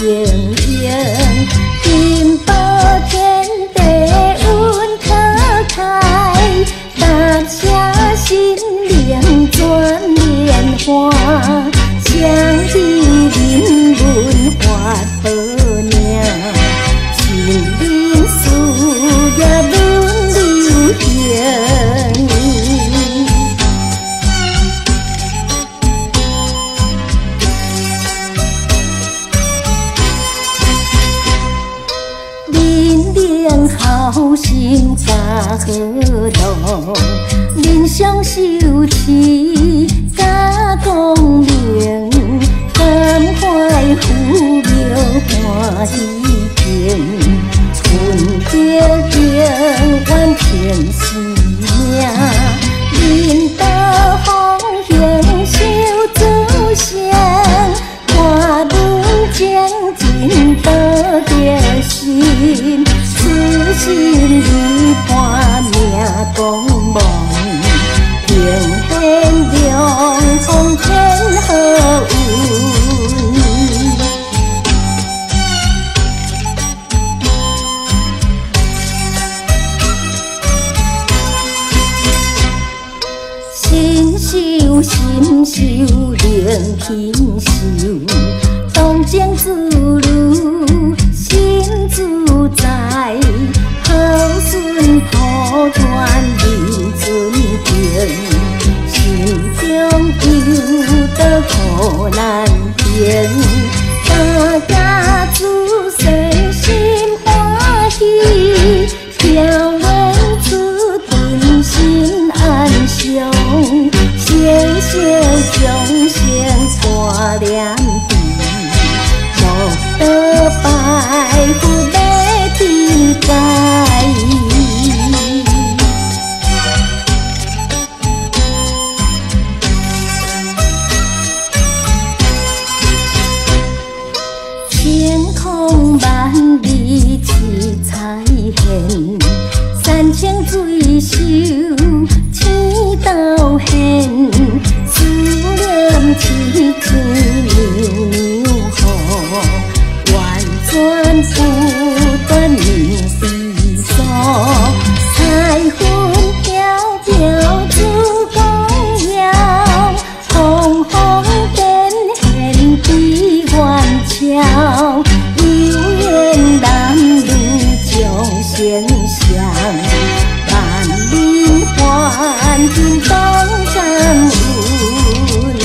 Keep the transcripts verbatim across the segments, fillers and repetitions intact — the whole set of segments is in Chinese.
盈盈，金宝天地运可开，大侠心灵转莲花，相依人文化好命，心灵事业轮流行。好心加好路，人相修持加光明，感怀富有欢喜境，春节永远天时命，领导风行修祖先，我们将尽得着心。此心已伴命光芒，平天良风天好运。心修心修灵品修，东江自如心自在。好顺普传人尊敬，心中有得苦难平，大家子孙心欢喜，条文子顿心安详，谢谢众生挂念地，莫得拜佛来天界。天空万里七彩现，山清水秀天道现，思念凄凄牛牛雨，完全不断明地所，彩云飘飘珠光耀，红红点现比元宵。有缘男女将相向，万民欢庆东山运。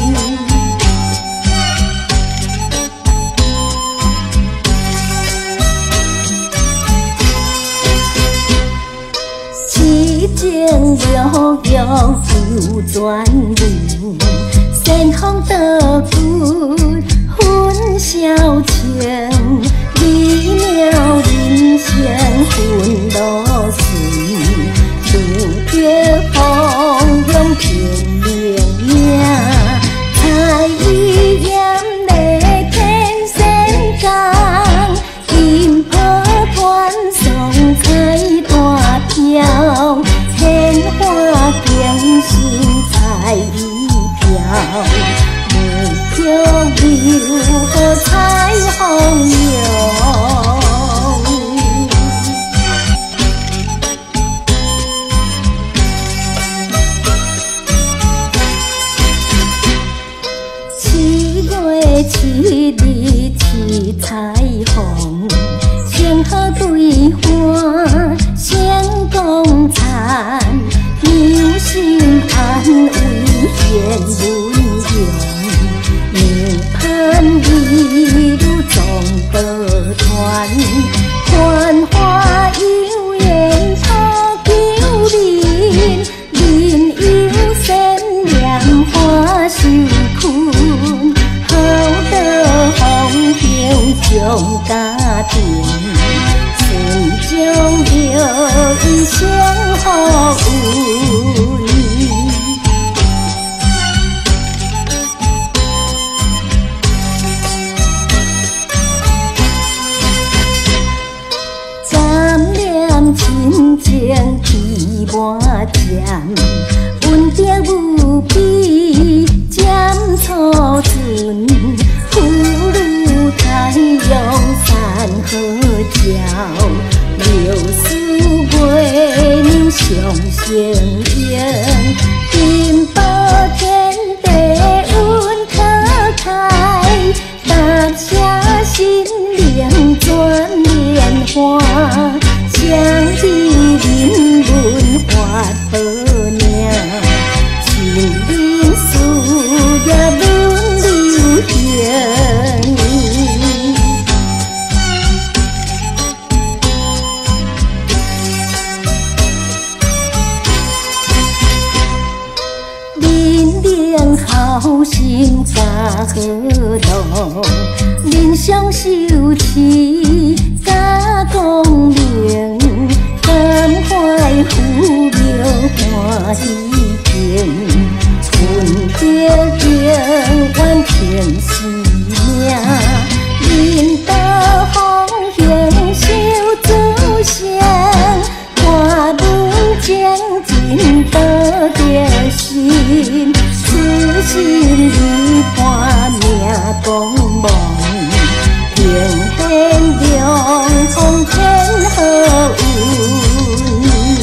七情悠悠流转路，仙风道骨分晓情，美妙人生分路顺，渡劫风涌天明明，彩衣艳丽天仙港，金波团送彩大飘，鲜花更新彩衣飘。就留个彩虹游，七月七日七彩虹，星河对花星光灿，neu心安慰显温柔。盼一路总得团，繁华有缘托旧人，人有善良花受困，好得风平将家庭，顺将留一生好运。亲情比我甜，温定无比，渐错存，苦如太情形，金宝天地运可开，踏下心灵转莲花，相依人文化保命，情人事业轮流行。好心加好路，人相修持加光明，感怀富有欢喜境，分得永远天师命，引导方向修祖先，看人间尽得着心。此心已伴命光芒，平显亮风天好运。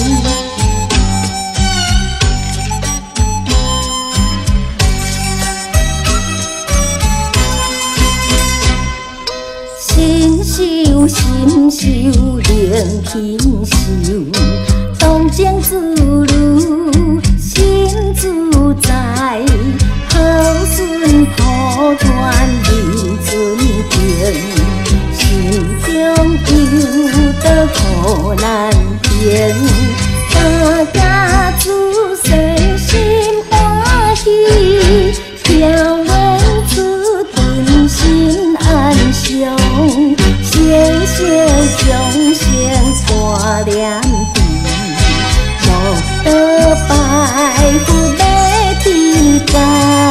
心修心修灵品修，动静自如心自在。好顺普传人尊敬，心中有得苦难平，大家自身心欢喜，听闻此顿心安详，谢谢众生挂念地，莫得拜佛来地界。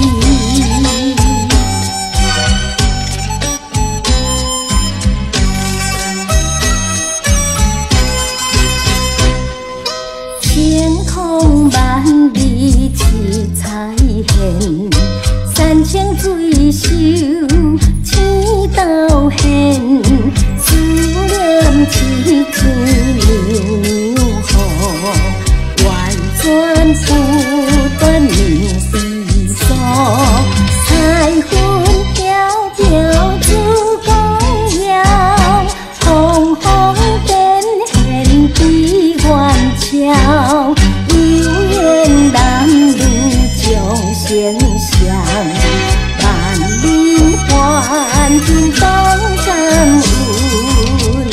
天空万里七彩现，山清水秀青道现，思念凄凄牛牛雨，婉转不断明地锁，彩云飘飘珠光耀，红红点现比远桥，有缘男女将相相，万人欢庆当感恩。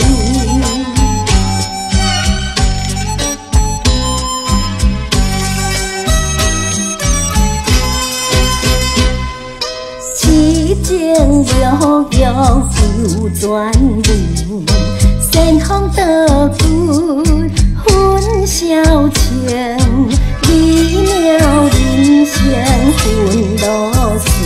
奇境悠悠流转路，仙风道骨分晓情，美妙人生分路线。